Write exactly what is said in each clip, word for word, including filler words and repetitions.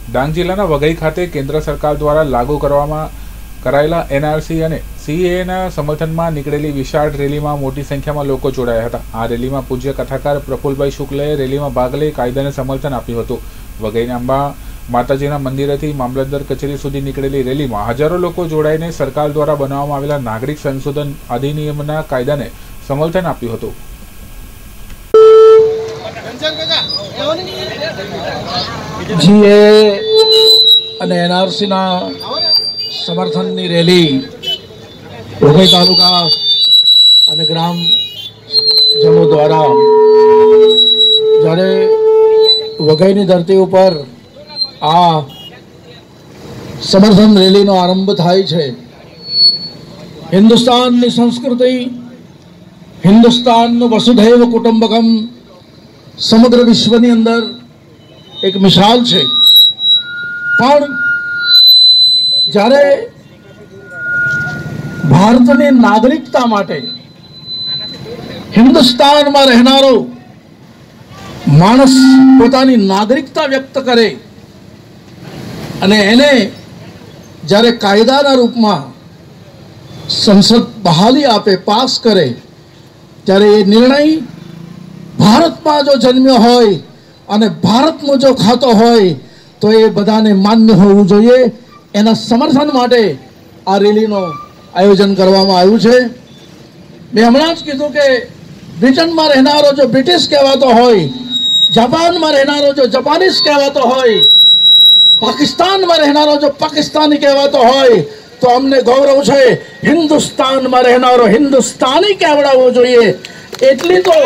ડાંગ જિલ્લાના વઘઈ ખાતે કેન્દ્ર સરકાર દ્વારા લાગુ કરવામાં કરાયેલા એનઆરસી અને સીએએના સમર્થનમાં નીકળેલી વિશાળ રેલીમાં મોટી સંખ્યામાં લોકો જોડાયા હતા। આ રેલીમાં પૂજ્ય કથાકાર પ્રફુલભાઈ શુક્લએ રેલીમાં ભાગ લઈ કાયદાને સમર્થન આપ્યું હતું। વઘઈના અંબા માતાજીના મંદિરેથી મામલતદાર કચેરી સુધી નીકળેલી રેલીમાં હજારો લોકો જોડાઈને સરકાર દ્વારા બનાવવામાં આવેલા નાગરિક સંશોધન અધિનિયમના કાયદાને સમર્થન આપ્યું હતું। જીએ અને એનઆરસીના સમર્થનની રેલી વઘઈ તાલુકા અને ગ્રામજનો દ્વારા જ્યારે વઘઈની ધરતી ઉપર આ સમર્થન રેલીનો આરંભ થાય છે। હિન્દુસ્તાનની સંસ્કૃતિ, હિન્દુસ્તાનનું વસુધૈવ કુટુંબકમ સમગ્ર વિશ્વની અંદર એક મિસાલ છે, પણ જ્યારે ભારતની નાગરિકતા માટે હિન્દુસ્તાનમાં રહેનારો માણસ પોતાની નાગરિકતા વ્યક્ત કરે અને એને જ્યારે કાયદાના રૂપમાં સંસદ બહાલી આપે, પાસ કરે, ત્યારે એ નિર્ણય ભારતમાં જો જન્મ્યો હોય અને ભારતમાં જો ખાતો હોય તો એ બધાને માન્ય હોવું જોઈએ। એના સમર્થન માટે આ રેલીનો આયોજન કરવામાં આવ્યું છે। મેં હમણાં જ કીધું કે બ્રિટનમાં રહેનારો જો બ્રિટિશ કહેવાતો હોય, જાપાનમાં રહેનારો જો જાપાનીઝ કહેવાતો હોય, પાકિસ્તાનમાં રહેનારો જો પાકિસ્તાની કહેવાતો હોય, તો અમને ગૌરવ છે હિન્દુસ્તાનમાં રહેનારો હિન્દુસ્તાની કહેવડાવવો જોઈએ। એટલી તો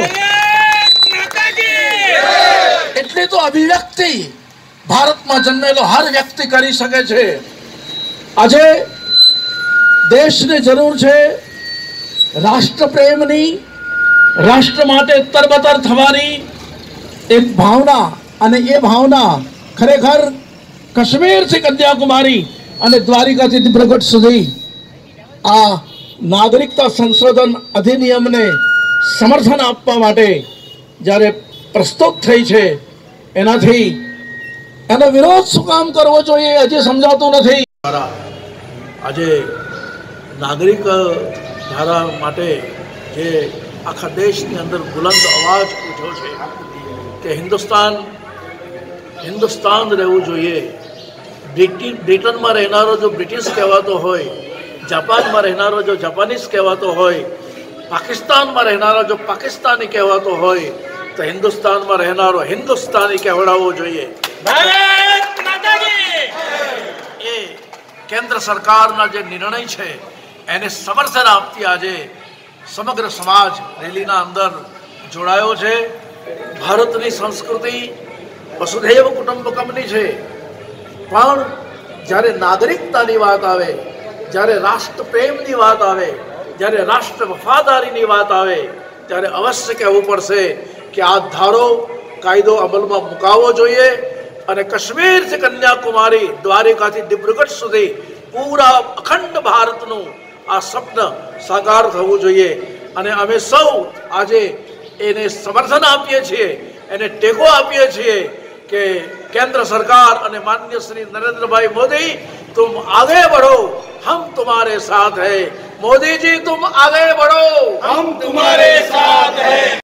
એટલી તો અભિવ્યક્તિ ભારતમાં જન્મેલો હર વ્યક્તિ કરી શકે છે। આજે દેશને જરૂર છે રાષ્ટ્ર પ્રેમની, રાષ્ટ્ર માટે તરબતર થવાની એક ભાવના, અને એ ભાવના ખરેખર કાશ્મીરથી કન્યાકુમારી અને દ્વારિકાથી દિબ્રુગઢ સુધી આ નાગરિકતા સંશોધન અધિનિયમને સમર્થન આપવા માટે જ્યારે પ્રસ્તુત થઈ છે, એનાથી એનો વિરોધ શું કામ કરવો જોઈએ હજી સમજાતું નથી। આજે નાગરિક ધારા માટે જે આખા દેશની અંદર બુલંદ અવાજ ઉઠ્યો છે કે હિન્દુસ્તાન હિન્દુસ્તાન રહેવું જોઈએ। બ્રિટિશ બ્રિટનમાં રહેનારો જો બ્રિટિશ કહેવાતો હોય, જાપાનમાં રહેનારો જો જાપાનીઝ કહેવાતો હોય, પાકિસ્તાનમાં રહેનારો જો પાકિસ્તાની કહેવાતો હોય, તો હિન્દુસ્તાનમાં રહેનારો હિન્દુસ્તાની કહેવડાવવો જોઈએ। એ કેન્દ્ર સરકારના જે નિર્ણય છે એને સમર્થન આપતી આજે સમગ્ર સમાજ રેલીના અંદર જોડાયો છે। ભારતની સંસ્કૃતિ વસુધૈવ કુટુંબકમની છે, પણ જ્યારે નાગરિકતાની વાત આવે, જ્યારે રાષ્ટ્ર પ્રેમની વાત આવે, જ્યારે રાષ્ટ્ર વફાદારીની વાત આવે, ત્યારે અવશ્ય કહેવું પડશે કે આ ધારો કાયદો અમલમાં મુકાવવો જોઈએ અને કાશ્મીરથી કન્યાકુમારી, દ્વારિકાથી દિબ્રુગઢ સુધી પૂરા અખંડ ભારતનું આ સ્વપ્ન સાકાર થવું જોઈએ। અને અમે સૌ આજે એને સમર્થન આપીએ છીએ, એને ટેકો આપીએ છીએ કે केंद्र सरकार और माननीय श्री नरेंद्र भाई मोदी, तुम आगे बढ़ो, हम तुम्हारे साथ हैं। मोदी जी तुम आगे बढ़ो, हम तुम्हारे साथ हैं।